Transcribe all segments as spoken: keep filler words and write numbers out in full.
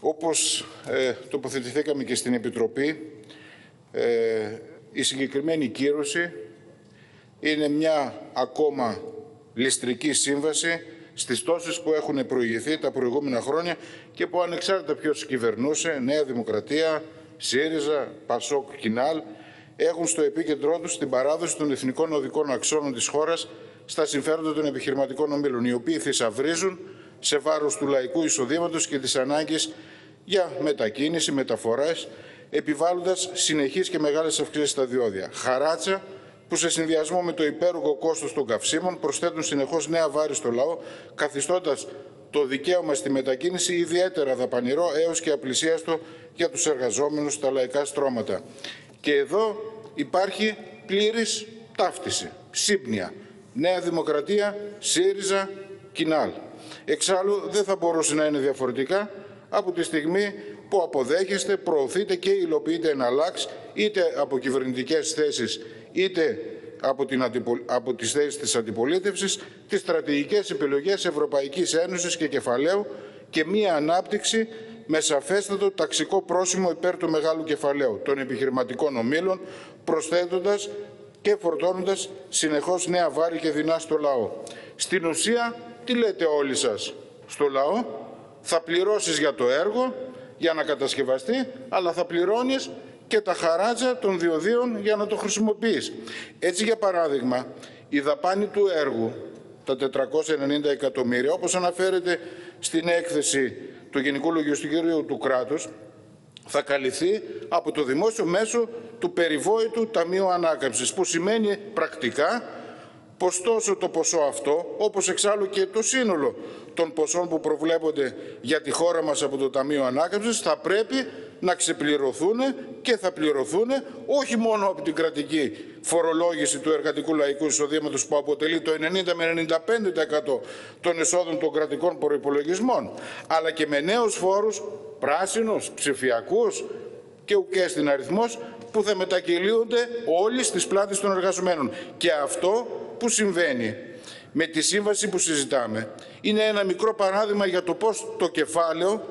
Όπως ε, τοποθετηθήκαμε και στην Επιτροπή, ε, η συγκεκριμένη κύρωση είναι μια ακόμα ληστρική σύμβαση στις τόσες που έχουν προηγηθεί τα προηγούμενα χρόνια και που ανεξάρτητα ποιος κυβερνούσε, Νέα Δημοκρατία, ΣΥΡΙΖΑ, ΠΑΣΟΚ, ΚΙΝΑΛ, έχουν στο επίκεντρό τους την παράδοση των εθνικών οδικών αξώνων της χώρας στα συμφέροντα των επιχειρηματικών ομίλων, οι οποίοι θησαυρίζουν σε βάρος του λαϊκού εισοδήματος και της ανάγκης για μετακίνηση, μεταφορές, επιβάλλοντας συνεχείς και μεγάλες αυξήσεις στα διόδια. Χαράτσα που σε συνδυασμό με το υπέρογκο κόστος των καυσίμων προσθέτουν συνεχώς νέα βάρη στο λαό, καθιστώντας το δικαίωμα στη μετακίνηση ιδιαίτερα δαπανηρό έως και απλησίαστο για τους εργαζόμενους στα λαϊκά στρώματα. Και εδώ υπάρχει πλήρης ταύτιση, σύμπνοια. Νέα Δημοκρατία, ΣΥΡΙΖΑ, ΚΙΝΑΛ. Εξάλλου δεν θα μπορούσε να είναι διαφορετικά από τη στιγμή που αποδέχεστε, προωθείτε και υλοποιείτε εναλλάξ είτε από κυβερνητικές θέσεις είτε από, την αντιπο... από τις θέσεις της αντιπολίτευσης, τις στρατηγικές επιλογές Ευρωπαϊκής Ένωσης και κεφαλαίου και μία ανάπτυξη με σαφέστατο ταξικό πρόσημο υπέρ του μεγάλου κεφαλαίου των επιχειρηματικών ομίλων, προσθέτοντας και φορτώνοντας συνεχώς νέα βάρη και δεινά στο λαό. Στην ουσία, τι λέτε όλοι σας στο λαό? Θα πληρώσεις για το έργο, για να κατασκευαστεί, αλλά θα πληρώνεις και τα χαράτζα των διοδίων για να το χρησιμοποιείς. Έτσι, για παράδειγμα, η δαπάνη του έργου, τα τετρακόσια ενενήντα εκατομμύρια, όπως αναφέρεται στην έκθεση του Γενικού Λογιστηρίου του κράτους, θα καλυφθεί από το δημόσιο μέσο του περιβόητου Ταμείου Ανάκαμψης, που σημαίνει πρακτικά πως τόσο το ποσό αυτό, όπως εξάλλου και το σύνολο των ποσών που προβλέπονται για τη χώρα μας από το Ταμείο Ανάκαμψης, θα πρέπει να ξεπληρωθούν και θα πληρωθούν όχι μόνο από την κρατική φορολόγηση του εργατικού λαϊκού εισοδήματος, που αποτελεί το ενενήντα με ενενήντα πέντε τοις εκατό των εσόδων των κρατικών προϋπολογισμών, αλλά και με νέους φόρους, πράσινους, ψηφιακούς και ουκέστην αριθμός, που θα μετακυλίονται όλοι στις πλάτες των εργαζομένων. Και αυτό που συμβαίνει με τη σύμβαση που συζητάμε είναι ένα μικρό παράδειγμα για το πώς το κεφάλαιο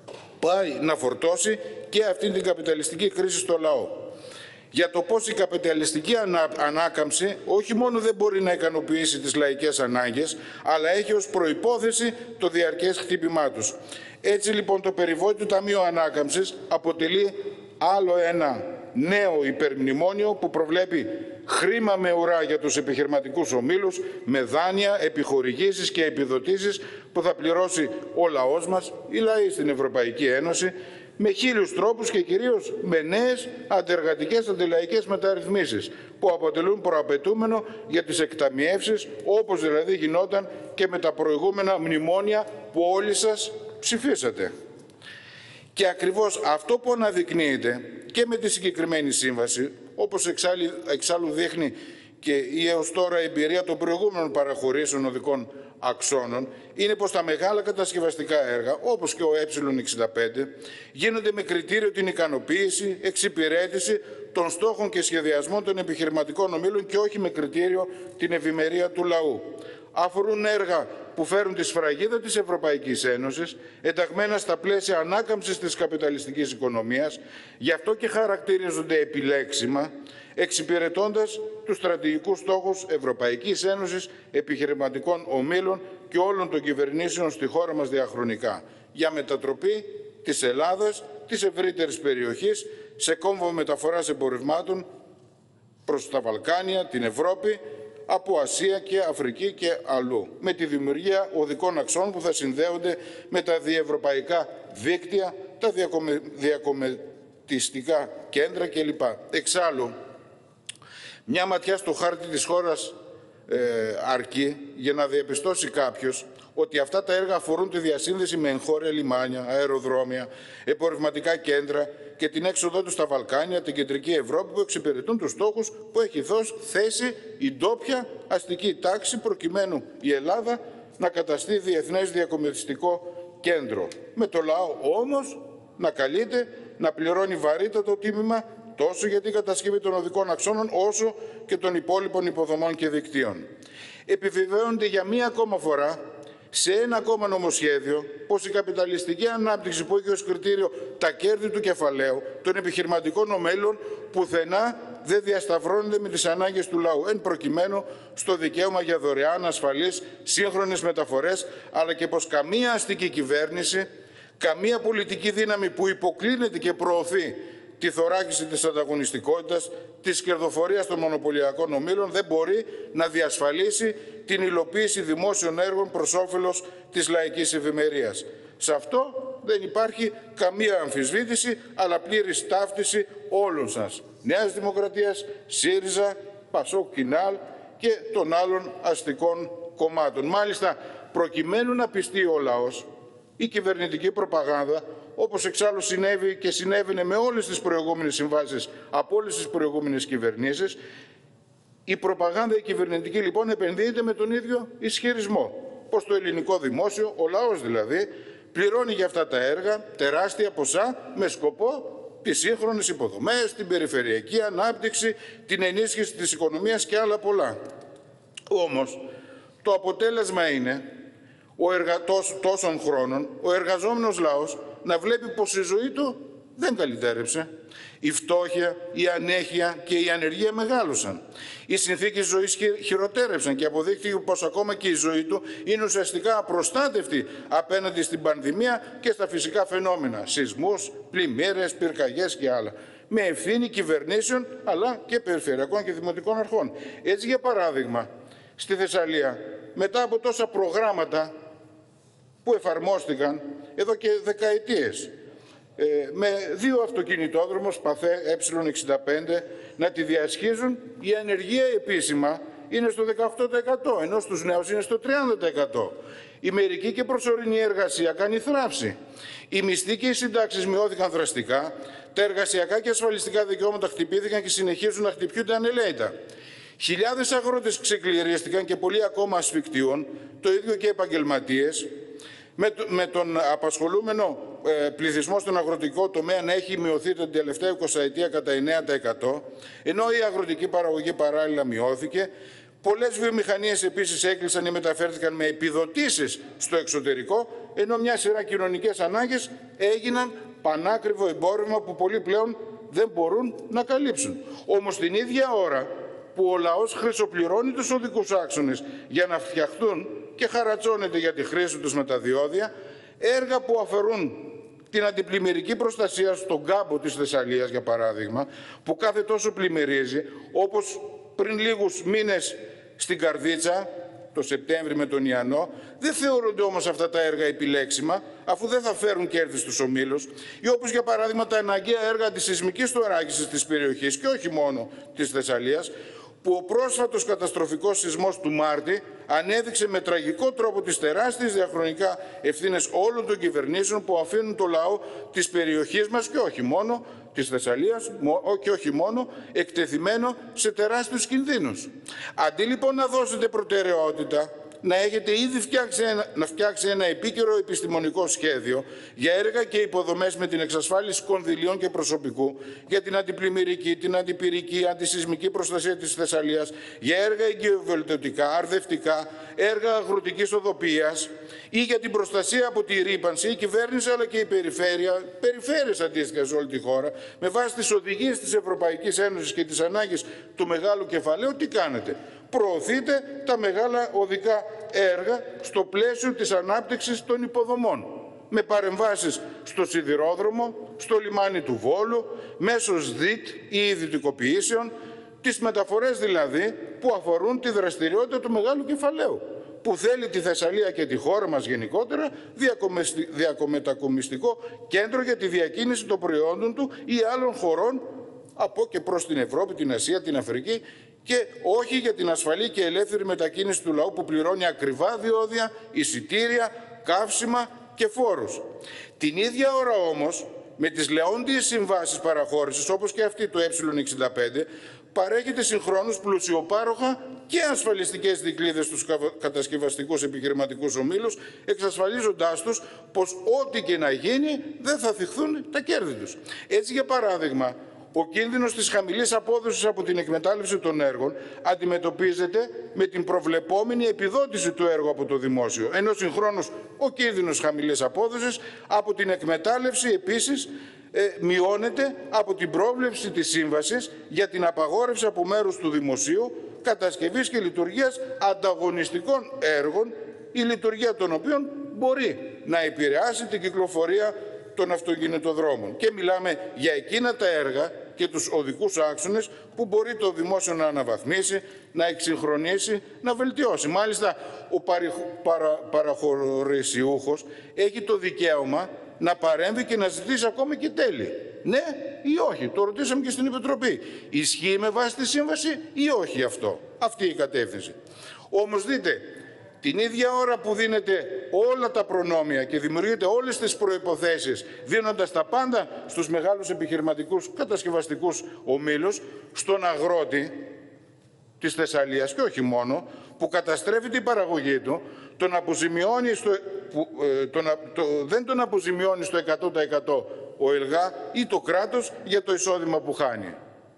πάει να φορτώσει και αυτή την καπιταλιστική κρίση στο λαό. Για το πώς η καπιταλιστική ανά, ανάκαμψη όχι μόνο δεν μπορεί να ικανοποιήσει τις λαϊκές ανάγκες, αλλά έχει ως προϋπόθεση το διαρκές χτύπημά τους. Έτσι λοιπόν το περιβόητο Ταμείο Ανάκαμψης αποτελεί άλλο ένα νέο υπερμνημόνιο που προβλέπει χρήμα με ουρά για τους επιχειρηματικούς ομίλους, με δάνεια, επιχορηγήσεις και επιδοτήσεις που θα πληρώσει ο λαός μας, οι λαοί στην Ευρωπαϊκή Ένωση, με χίλιους τρόπους και κυρίως με νέες αντεργατικές αντιλαϊκές μεταρρυθμίσεις που αποτελούν προαπαιτούμενο για τις εκταμιεύσεις, όπως δηλαδή γινόταν και με τα προηγούμενα μνημόνια που όλοι σας ψηφίσατε. Και ακριβώς αυτό που αναδεικνύεται και με τη συγκεκριμένη σύμβαση, όπως εξάλλου, εξάλλου δείχνει και η έως τώρα εμπειρία των προηγούμενων παραχωρήσεων οδικών αξώνων, είναι πως τα μεγάλα κατασκευαστικά έργα, όπως και ο Ε εξήντα πέντε, γίνονται με κριτήριο την ικανοποίηση, εξυπηρέτηση των στόχων και σχεδιασμών των επιχειρηματικών ομίλων και όχι με κριτήριο την ευημερία του λαού. Αφορούν έργα που φέρουν τη σφραγίδα της Ευρωπαϊκής Ένωσης, ενταγμένα στα πλαίσια ανάκαμψης της καπιταλιστικής οικονομίας, γι' αυτό και χαρακτηρίζονται επιλέξιμα, εξυπηρετώντας τους στρατηγικούς στόχους Ευρωπαϊκής Ένωσης, επιχειρηματικών ομίλων και όλων των κυβερνήσεων στη χώρα μας διαχρονικά, για μετατροπή της Ελλάδας, της ευρύτερης περιοχής, σε κόμβο μεταφοράς εμπορευμάτων προς τα Βαλκάνια, την Ευρώπη, από Ασία και Αφρική και αλλού, με τη δημιουργία οδικών αξών που θα συνδέονται με τα διευρωπαϊκά δίκτυα, τα διακομε... διακομετιστικά κέντρα κλπ. Εξάλλου, μια ματιά στο χάρτη της χώρας ε, αρκεί για να διαπιστώσει κάποιος ότι αυτά τα έργα αφορούν τη διασύνδεση με εγχώρια λιμάνια, αεροδρόμια, εμπορευματικά κέντρα και την έξοδό του στα Βαλκάνια, την κεντρική Ευρώπη, που εξυπηρετούν τους στόχους που έχει δώσει θέση η ντόπια αστική τάξη, προκειμένου η Ελλάδα να καταστεί διεθνές διακομματιστικό κέντρο. Με το λαό όμως να καλείται να πληρώνει βαρύτατο τίμημα τόσο για την κατασκευή των οδικών αξώνων, όσο και των υπόλοιπων υποδομών και δικτύων. Επιβεβαιώνεται για μία ακόμα φορά σε ένα ακόμα νομοσχέδιο πως η καπιταλιστική ανάπτυξη που έχει ως κριτήριο τα κέρδη του κεφαλαίου των επιχειρηματικών ομέλων πουθενά δεν διασταυρώνεται με τις ανάγκες του λαού, εν προκειμένου στο δικαίωμα για δωρεάν, ασφαλείς, σύγχρονες μεταφορές, αλλά και πως καμία αστική κυβέρνηση, καμία πολιτική δύναμη που υποκλίνεται και προωθεί τη θωράκιση της ανταγωνιστικότητας, της κερδοφορίας των μονοπωλιακών ομίλων δεν μπορεί να διασφαλίσει την υλοποίηση δημόσιων έργων προς όφελος της λαϊκής ευημερίας. Σε αυτό δεν υπάρχει καμία αμφισβήτηση, αλλά πλήρης ταύτιση όλων σας. Νέας Δημοκρατίας, ΣΥΡΙΖΑ, ΠΑΣΟΚ, ΚΙΝΑΛ και των άλλων αστικών κομμάτων. Μάλιστα, προκειμένου να πιστεί ο λαός, η κυβερνητική προπαγάνδα, όπως εξάλλου συνέβη και συνέβαινε με όλες τις προηγούμενες συμβάσεις από όλες τις προηγούμενες κυβερνήσεις, η προπαγάνδα η κυβερνητική λοιπόν επενδύεται με τον ίδιο ισχυρισμό. Πως το ελληνικό δημόσιο, ο λαός δηλαδή, πληρώνει για αυτά τα έργα τεράστια ποσά με σκοπό τις σύγχρονες υποδομές, την περιφερειακή ανάπτυξη, την ενίσχυση της οικονομίας και άλλα πολλά. Όμως, το αποτέλεσμα είναι ο εργα... τόσων χρόνων ο εργαζόμενος λαός να βλέπει πως η ζωή του δεν καλυτέρεψε. Η φτώχεια, η ανέχεια και η ανεργία μεγάλωσαν. Οι συνθήκες ζωής χειροτέρεψαν και αποδείχθηκε πως ακόμα και η ζωή του είναι ουσιαστικά απροστάτευτη απέναντι στην πανδημία και στα φυσικά φαινόμενα, σεισμούς, πλημμύρες, πυρκαγιές και άλλα, με ευθύνη κυβερνήσεων αλλά και περιφερειακών και δημοτικών αρχών. Έτσι, για παράδειγμα, στη Θεσσαλία, μετά από τόσα προγράμματα που εφαρμόστηκαν εδώ και δεκαετίες, με δύο αυτοκινητόδρομους, ΠΑΘΕ ε εξήντα πέντε, να τη διασχίζουν, η ανεργία επίσημα είναι στο δεκαοκτώ τοις εκατό, ενώ στους νέους είναι στο τριάντα τοις εκατό. Η μερική και προσωρινή εργασία κάνει θράψη. Οι μισθοί και οι συντάξεις μειώθηκαν δραστικά, τα εργασιακά και ασφαλιστικά δικαιώματα χτυπήθηκαν και συνεχίζουν να χτυπιούνται ανελαίητα. Χιλιάδες αγρότες ξεκληρίστηκαν και πολλοί ακόμα ασφικτίων, το ίδιο και επαγγελματίες, με, με τον απασχολούμενο ε, πληθυσμό στον αγροτικό τομέα να έχει μειωθεί την τελευταία εικοσαετία κατά εννέα τοις εκατό, ενώ η αγροτική παραγωγή παράλληλα μειώθηκε. Πολλές βιομηχανίες επίσης έκλεισαν ή μεταφέρθηκαν με επιδοτήσεις στο εξωτερικό, ενώ μια σειρά κοινωνικές ανάγκες έγιναν πανάκριβο εμπόρευμα που πολλοί πλέον δεν μπορούν να καλύψουν. Όμως την ίδια ώρα που ο λαός χρυσοπληρώνει τους οδικούς άξονες για να φτιαχτούν και χαρατσώνεται για τη χρήση τους με τα διόδια, έργα που αφαιρούν την αντιπλημμυρική προστασία στον κάμπο της Θεσσαλίας, για παράδειγμα, που κάθε τόσο πλημμυρίζει, όπως πριν λίγους μήνες στην Καρδίτσα, το Σεπτέμβρη με τον Ιαννό, δεν θεωρούνται όμως αυτά τα έργα επιλέξιμα, αφού δεν θα φέρουν κέρδη στους ομίλους, ή όπως για παράδειγμα τα αναγκαία έργα αντισεισμικής θωράκισης της περιοχής και όχι μόνο της Θεσσαλίας, που ο πρόσφατος καταστροφικός σεισμός του Μάρτη ανέδειξε με τραγικό τρόπο τις τεράστιες διαχρονικά ευθύνες όλων των κυβερνήσεων που αφήνουν το λαό της περιοχής μας και όχι μόνο της Θεσσαλίας και όχι μόνο εκτεθειμένο σε τεράστιους κινδύνους. Αντί λοιπόν να δώσετε προτεραιότητα, να έχετε ήδη φτιάξει ένα, να φτιάξει ένα επίκαιρο επιστημονικό σχέδιο για έργα και υποδομές με την εξασφάλιση κονδυλίων και προσωπικού για την αντιπλημμυρική, την αντιπυρική, αντισεισμική προστασία της Θεσσαλίας, για έργα εγκυοβελτιωτικά, αρδευτικά, έργα αγροτικής οδοποιίας ή για την προστασία από τη ρύπανση, η κυβέρνηση αλλά και η περιφέρεια, περιφέρειες αντίστοιχα σε όλη τη χώρα, με βάση τις οδηγίες της Ευρωπαϊκής Ένωσης και τις ανάγκες του μεγάλου κεφαλαίου, τι κάνετε? Προωθείτε τα μεγάλα οδικά έργα στο πλαίσιο της ανάπτυξης των υποδομών, με παρεμβάσεις στο σιδηρόδρομο, στο λιμάνι του Βόλου, μέσω ΣΔΙΤ ή ιδιωτικοποιήσεων, τις μεταφορές δηλαδή που αφορούν τη δραστηριότητα του μεγάλου κεφαλαίου, που θέλει τη Θεσσαλία και τη χώρα μας γενικότερα διακομετακομιστικό κέντρο για τη διακίνηση των προϊόντων του ή άλλων χωρών από και προς την Ευρώπη, την Ασία, την Αφρική, και όχι για την ασφαλή και ελεύθερη μετακίνηση του λαού που πληρώνει ακριβά διόδια, εισιτήρια, καύσιμα και φόρους. Την ίδια ώρα όμως, με τις λεόντιες συμβάσεις παραχώρησης, όπως και αυτή το ε εξήντα πέντε, παρέχεται συγχρόνως πλουσιοπάροχα και ασφαλιστικές δικλείδες στους κατασκευαστικούς επιχειρηματικούς ομίλους, εξασφαλίζοντάς τους πως ό,τι και να γίνει δεν θα θυχθούν τα κέρδη τους. Έτσι, για παράδειγμα, Ο κίνδυνος της χαμηλής απόδοσης από την εκμετάλλευση των έργων αντιμετωπίζεται με την προβλεπόμενη επιδότηση του έργου από το δημόσιο, ενώ συγχρόνως ο κίνδυνος χαμηλής απόδοσης από την εκμετάλλευση επίσης ε, μειώνεται από την πρόβλεψη της σύμβασης για την απαγόρευση από μέρους του δημοσίου κατασκευής και λειτουργίας ανταγωνιστικών έργων, η λειτουργία των οποίων μπορεί να επηρεάσει την κυκλοφορία των αυτοκινητοδρόμων. Και μιλάμε για εκείνα τα έργα και τους οδικούς άξονες που μπορεί το δημόσιο να αναβαθμίσει, να εξυγχρονίσει, να βελτιώσει. Μάλιστα, ο παρα, παραχωρησιούχος έχει το δικαίωμα να παρέμβει και να ζητήσει ακόμη και τέλη. Ναι ή όχι, το ρωτήσαμε και στην Επιτροπή. Ισχύει με βάση τη σύμβαση ή όχι αυτό, αυτή η κατεύθυνση. Όμως δείτε, την ίδια ώρα που δίνετε όλα τα προνόμια και δημιουργείτε όλες τις προϋποθέσεις, δίνοντας τα πάντα στους μεγάλους επιχειρηματικούς κατασκευαστικούς ομίλους, στον αγρότη της Θεσσαλίας και όχι μόνο, που καταστρέφει την παραγωγή του, τον αποζημιώνει στο, που, ε, τον, το, δεν τον αποζημιώνει στο εκατό τοις εκατό ο ΕΛΓΑ ή το κράτος για το εισόδημα που χάνει.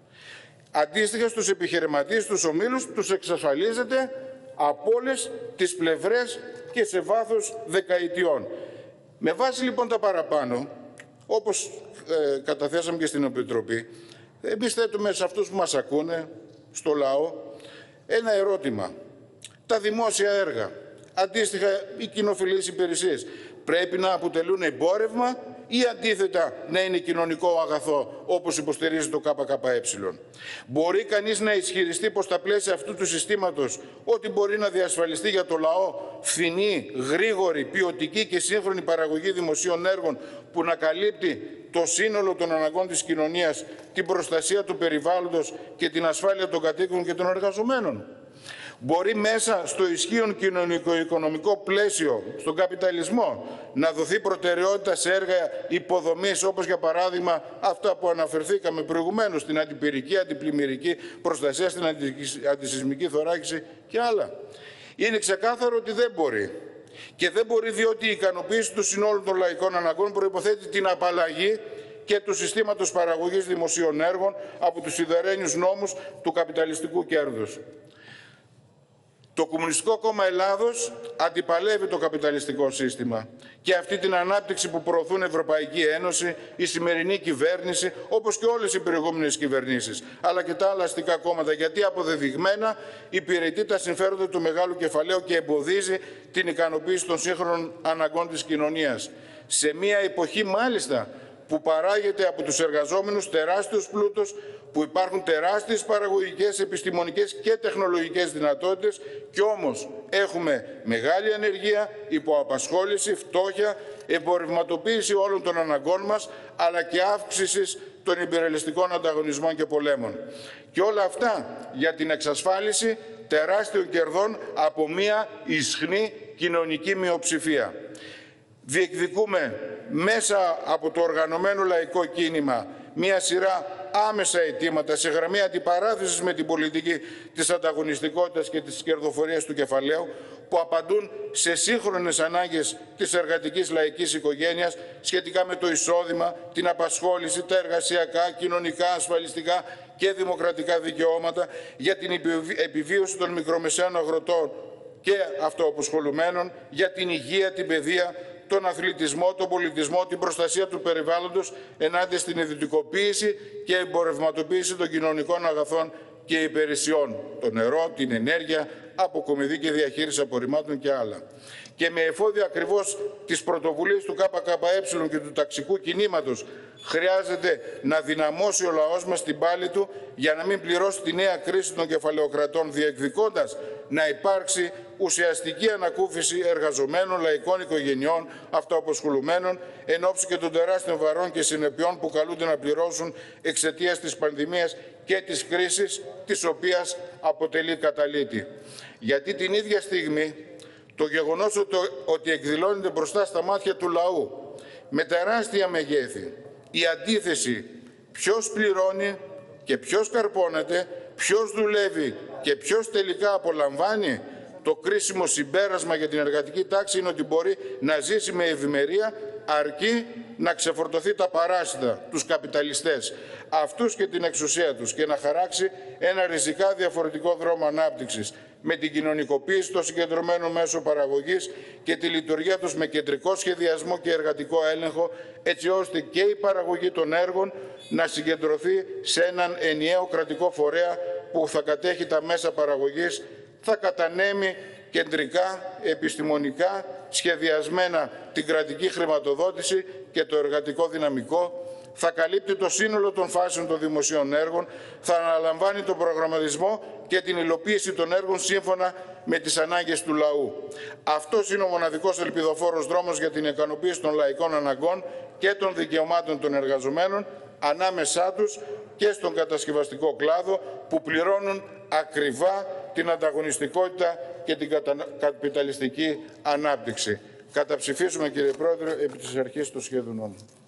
Αντίστοιχα στους επιχειρηματίες, στους ομίλους, τους εξασφαλίζεται από όλες τις πλευρές και σε βάθος δεκαετιών. Με βάση λοιπόν τα παραπάνω, όπως ε, καταθέσαμε και στην Επιτροπή, εμείς θέτουμε σε αυτούς που μας ακούνε, στο λαό, ένα ερώτημα. Τα δημόσια έργα, αντίστοιχα οι κοινοφιλείς υπηρεσίες, πρέπει να αποτελούν εμπόρευμα ή αντίθετα να είναι κοινωνικό αγαθό, όπως υποστηρίζει το ΚΚΕ. Μπορεί κανείς να ισχυριστεί πως στα πλαίσια αυτού του συστήματος ότι μπορεί να διασφαλιστεί για το λαό φθηνή, γρήγορη, ποιοτική και σύγχρονη παραγωγή δημοσίων έργων που να καλύπτει το σύνολο των αναγκών της κοινωνίας, την προστασία του περιβάλλοντος και την ασφάλεια των κατοίκων και των εργαζομένων. Μπορεί μέσα στο ισχύον κοινωνικο-οικονομικό πλαίσιο, στον καπιταλισμό, να δοθεί προτεραιότητα σε έργα υποδομής, όπως για παράδειγμα αυτά που αναφερθήκαμε προηγουμένως, στην αντιπυρική, αντιπλημμυρική προστασία, στην αντισυσμική θωράκιση και άλλα. Είναι ξεκάθαρο ότι δεν μπορεί. Και δεν μπορεί διότι η ικανοποίηση του συνόλου των λαϊκών αναγκών προϋποθέτει την απαλλαγή και του συστήματος παραγωγής δημοσίων έργων από τους σιδερένιους νόμους του καπιταλιστικού κέρδους. Το Κομμουνιστικό Κόμμα Ελλάδος αντιπαλεύει το καπιταλιστικό σύστημα και αυτή την ανάπτυξη που προωθούν η Ευρωπαϊκή Ένωση, η σημερινή κυβέρνηση, όπως και όλες οι προηγούμενες κυβερνήσεις, αλλά και τα άλλα αστικά κόμματα, γιατί αποδεδειγμένα υπηρετεί τα συμφέροντα του μεγάλου κεφαλαίου και εμποδίζει την ικανοποίηση των σύγχρονων αναγκών της κοινωνίας. Σε μια εποχή μάλιστα που παράγεται από τους εργαζόμενους τεράστιος πλούτος, που υπάρχουν τεράστιες παραγωγικές, επιστημονικές και τεχνολογικές δυνατότητες και όμως έχουμε μεγάλη ανεργία, υποαπασχόληση, φτώχεια, εμπορευματοποίηση όλων των αναγκών μας, αλλά και αύξηση των υπερελιστικών ανταγωνισμών και πολέμων. Και όλα αυτά για την εξασφάλιση τεράστιων κερδών από μια ισχνή κοινωνική μειοψηφία. Διεκδικούμε μέσα από το οργανωμένο λαϊκό κίνημα μία σειρά άμεσα αιτήματα σε γραμμή αντιπαράθεσης με την πολιτική της ανταγωνιστικότητας και της κερδοφορίας του κεφαλαίου, που απαντούν σε σύγχρονες ανάγκες της εργατικής λαϊκής οικογένειας σχετικά με το εισόδημα, την απασχόληση, τα εργασιακά, κοινωνικά, ασφαλιστικά και δημοκρατικά δικαιώματα, για την επιβίωση των μικρομεσαίων αγροτών και αυτοαποσχολουμένων, για την υγεία, την παιδεία, τον αθλητισμό, τον πολιτισμό, την προστασία του περιβάλλοντος ενάντια στην ιδιωτικοποίηση και εμπορευματοποίηση των κοινωνικών αγαθών και υπηρεσιών, το νερό, την ενέργεια, αποκομιδή και διαχείριση απορριμμάτων και άλλα. Και με εφόδια ακριβώς τις πρωτοβουλίες του ΚΚΕ και του ταξικού κινήματος χρειάζεται να δυναμώσει ο λαός μας την πάλη του για να μην πληρώσει τη νέα κρίση των κεφαλαιοκρατών, διεκδικώντας να υπάρξει ουσιαστική ανακούφιση εργαζομένων, λαϊκών οικογενειών, αυτοαποσχολουμένων, εν ώψη και των τεράστιων βαρών και συνεπειών που καλούνται να πληρώσουν εξαιτίας της πανδημίας και της κρίσης, της οποίας αποτελεί καταλύτη. Γιατί την ίδια στιγμή το γεγονός ότι εκδηλώνεται μπροστά στα μάτια του λαού με τεράστια μεγέθη η αντίθεση ποιος πληρώνει και ποιος καρπώνεται, ποιος δουλεύει και ποιος τελικά απολαμβάνει, το κρίσιμο συμπέρασμα για την εργατική τάξη είναι ότι μπορεί να ζήσει με ευημερία αρκεί να ξεφορτωθεί τα παράσιτα, τους καπιταλιστές, αυτούς και την εξουσία τους και να χαράξει ένα ριζικά διαφορετικό δρόμο ανάπτυξης με την κοινωνικοποίηση των συγκεντρωμένων μέσων παραγωγής και τη λειτουργία τους με κεντρικό σχεδιασμό και εργατικό έλεγχο, έτσι ώστε και η παραγωγή των έργων να συγκεντρωθεί σε έναν ενιαίο κρατικό φορέα που θα κατέχει τα μέσα παραγωγής, θα κατανέμει κεντρικά, επιστημονικά, σχεδιασμένα την κρατική χρηματοδότηση και το εργατικό δυναμικό, θα καλύπτει το σύνολο των φάσεων των δημοσίων έργων, θα αναλαμβάνει τον προγραμματισμό και την υλοποίηση των έργων σύμφωνα με τις ανάγκες του λαού. Αυτός είναι ο μοναδικός ελπιδοφόρος δρόμος για την ικανοποίηση των λαϊκών αναγκών και των δικαιωμάτων των εργαζομένων, ανάμεσά τους και στον κατασκευαστικό κλάδο, που πληρώνουν ακριβά την ανταγωνιστικότητα και την καπιταλιστική ανάπτυξη. Καταψηφίσουμε, κύριε Πρόεδρε, επί της αρχής του σχέδιου νόμου.